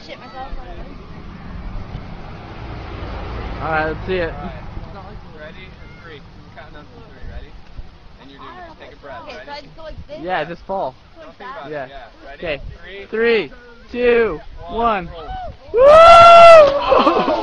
shit myself. Alright, let's see it. Ready? And 3. Counting down from 3. Ready? And you're doing it. Take a breath. Okay, so I Ready? just go like this? Yeah, just fall. Don't think about Yeah. it. Yeah. Ready? Okay. 3, 3, 2, 1. roll. Woo!